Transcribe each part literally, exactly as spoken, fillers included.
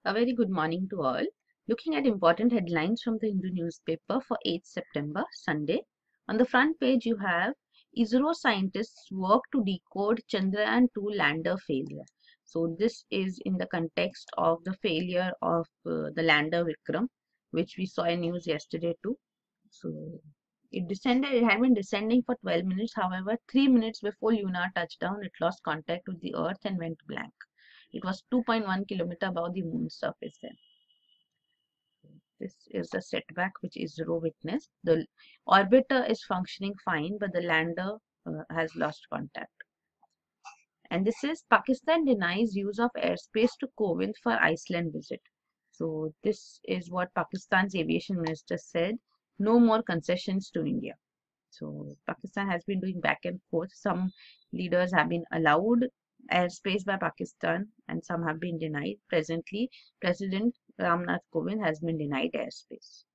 A very good morning to all. Looking at important headlines from the Hindu newspaper for eighth September, Sunday. On the front page, you have ISRO scientists work to decode Chandrayaan two lander failure. So, this is in the context of the failure of uh, the lander Vikram, which we saw in news yesterday too. So, it descended, it had been descending for twelve minutes. However, three minutes before lunar touchdown, it lost contact with the Earth and went blank. It was two point one kilometer above the moon's surface then. This is a setback which ISRO witnessed. The orbiter is functioning fine, but the lander uh, has lost contact. And this is Pakistan denies use of airspace to Kovind for Iceland visit. So this is what Pakistan's aviation minister said. No more concessions to India. So Pakistan has been doing back and forth. Some leaders have been allowed airspace by Pakistan and some have been denied. Presently, President Ramnath Kovind has been denied airspace.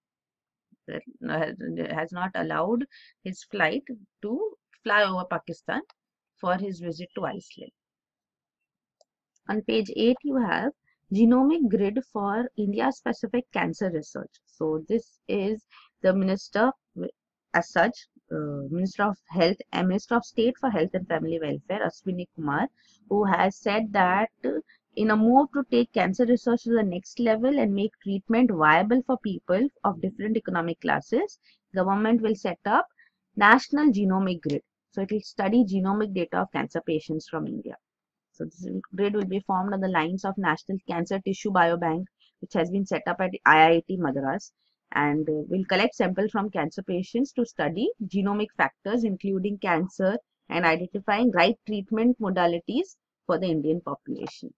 Has not allowed his flight to fly over Pakistan for his visit to Iceland. On page eight, you have genomic grid for India-specific cancer research. So this is the minister as such, uh, Minister of Health and Minister of State for Health and Family Welfare, Ashwini Kumar, who has said that in a move to take cancer research to the next level and make treatment viable for people of different economic classes, government will set up National Genomic Grid. So it will study genomic data of cancer patients from India. So this grid will be formed on the lines of National Cancer Tissue Biobank, which has been set up at I I T Madras, and will collect samples from cancer patients to study genomic factors including cancer and identifying right treatment modalities for the Indian population.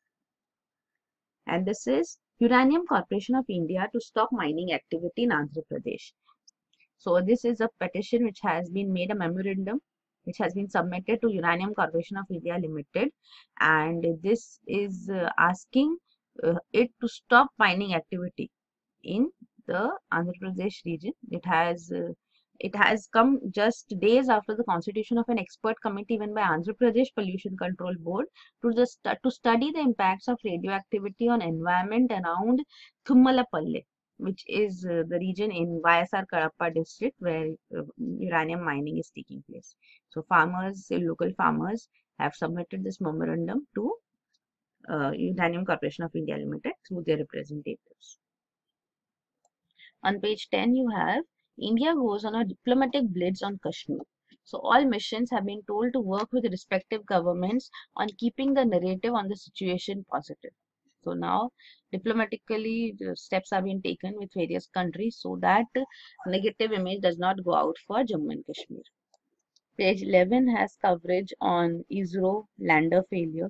And this is Uranium Corporation of India to stop mining activity in Andhra Pradesh. So this is a petition which has been made a memorandum which has been submitted to Uranium Corporation of India Limited, and this is uh, asking uh, it to stop mining activity in the Andhra Pradesh region. It has uh, it has come just days after the constitution of an expert committee even by Andhra Pradesh Pollution Control Board to just to study the impacts of radioactivity on environment around Thummalapalle, which is uh, the region in Y S R Kadapa district where uh, uranium mining is taking place. So farmers, uh, local farmers have submitted this memorandum to uh, Uranium Corporation of India Limited through their representatives. On page ten, you have India goes on a diplomatic blitz on Kashmir. So all missions have been told to work with respective governments on keeping the narrative on the situation positive. So now diplomatically the steps are being taken with various countries so that negative image does not go out for Jammu and Kashmir. Page eleven has coverage on ISRO lander failure.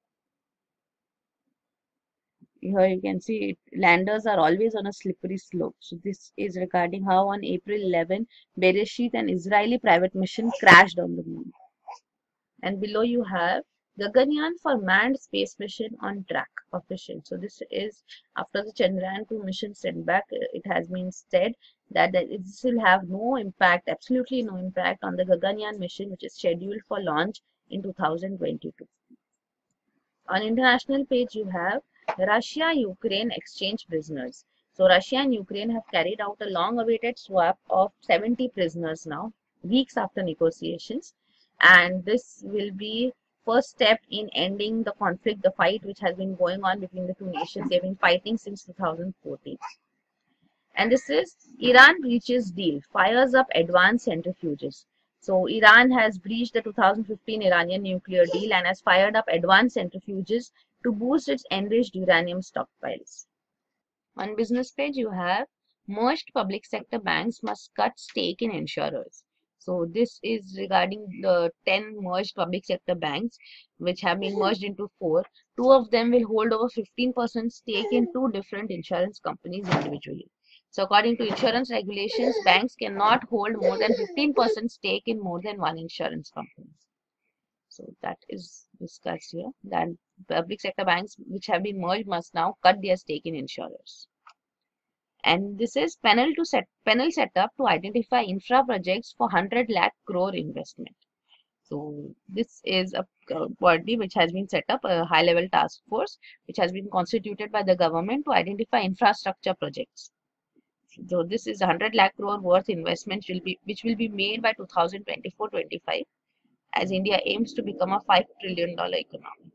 Here you can see it, landers are always on a slippery slope. So this is regarding how on April eleventh, Bereshit, an Israeli private mission, crashed on the moon. And below you have Gaganyaan for manned space mission on track official. So this is after the Chandrayaan two mission setback. It has been said that this will have no impact, absolutely no impact on the Gaganyaan mission, which is scheduled for launch in two thousand twenty-two. On international page, you have Russia-Ukraine exchange prisoners. So Russia and Ukraine have carried out a long-awaited swap of seventy prisoners now, weeks after negotiations. And this will be first step in ending the conflict, the fight which has been going on between the two nations. They've been fighting since two thousand fourteen. And this is Iran breaches deal, fires up advanced centrifuges. So Iran has breached the two thousand fifteen Iranian nuclear deal and has fired up advanced centrifuges to boost its enriched uranium stockpiles. On business page, you have merged public sector banks must cut stake in insurers. So this is regarding the ten merged public sector banks which have been merged into four. Two of them will hold over fifteen percent stake in two different insurance companies individually. So according to insurance regulations, banks cannot hold more than fifteen percent stake in more than one insurance company. So that is discussed here. That public sector banks which have been merged must now cut their stake in insurers. And this is panel to set panel setup to identify infra projects for one hundred lakh crore investment. So this is a uh, body which has been set up, a high level task force which has been constituted by the government to identify infrastructure projects. So this is one hundred lakh crore worth investments will be which will be made by two thousand twenty-four twenty-five as India aims to become a five trillion dollar economy.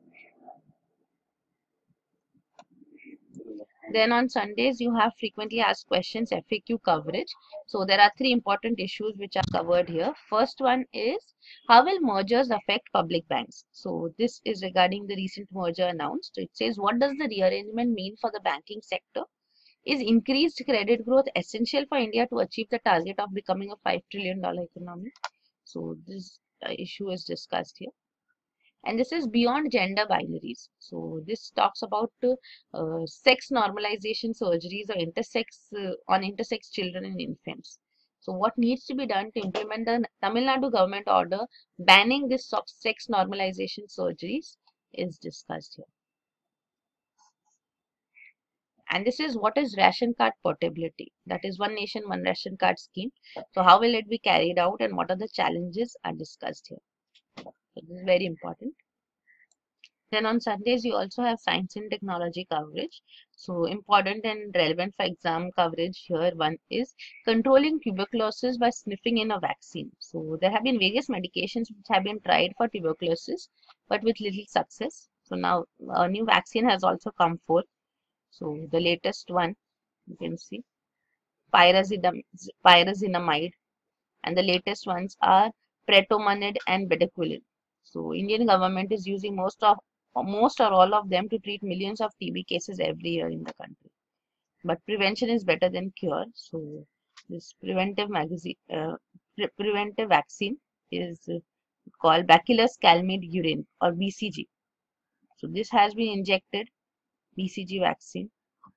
Then on Sundays, you have frequently asked questions F A Q coverage. So there are three important issues which are covered here. First one is, how will mergers affect public banks? So this is regarding the recent merger announced. It says, what does the rearrangement mean for the banking sector? Is increased credit growth essential for India to achieve the target of becoming a five trillion dollar economy? So this uh, issue is discussed here. And this is beyond gender binaries. So this talks about uh, uh, sex normalization surgeries or intersex uh, on intersex children and infants. So what needs to be done to implement the Tamil Nadu government order banning this sex normalization surgeries is discussed here. And this is what is ration card portability. That is one nation, one ration card scheme. So how will it be carried out and what are the challenges are discussed here. So this is very important. Then on Sundays, you also have science and technology coverage. So important and relevant for exam coverage here, one is controlling tuberculosis by sniffing in a vaccine. So there have been various medications which have been tried for tuberculosis, but with little success. So now a new vaccine has also come forth. So the latest one, you can see, pyrazinamide, and the latest ones are pretomanid and bedaquiline. So Indian government is using most of most or all of them to treat millions of T B cases every year in the country. But prevention is better than cure. So this preventive magazine, uh, pre preventive vaccine is uh, called Bacillus calmette urine or B C G. So this has been injected, B C G vaccine,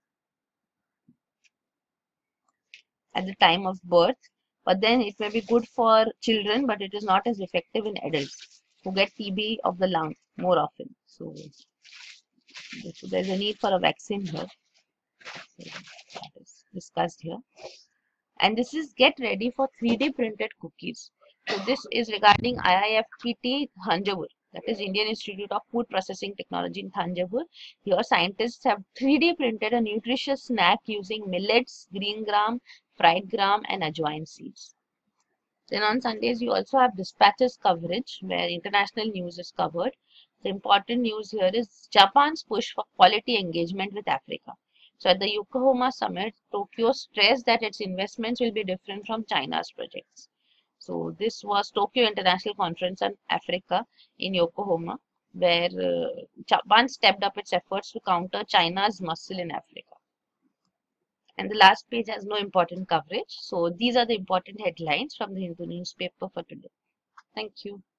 at the time of birth, but then it may be good for children, but it is not as effective in adults who get T B of the lung more often. So, so there's a need for a vaccine here. So that is discussed here. And this is get ready for three D printed cookies. So this is regarding I I F P T Thanjavur, that is Indian Institute of Food Processing Technology in Thanjavur. Here scientists have three D printed a nutritious snack using millets, green gram, fried gram and ajwain seeds. Then on Sundays, you also have dispatches coverage where international news is covered. The important news here is Japan's push for quality engagement with Africa. So at the Yokohama summit, Tokyo stressed that its investments will be different from China's projects. So this was Tokyo International Conference on Africa in Yokohama, where uh, Japan stepped up its efforts to counter China's muscle in Africa. And the last page has no important coverage. So these are the important headlines from the Hindu newspaper for today. Thank you.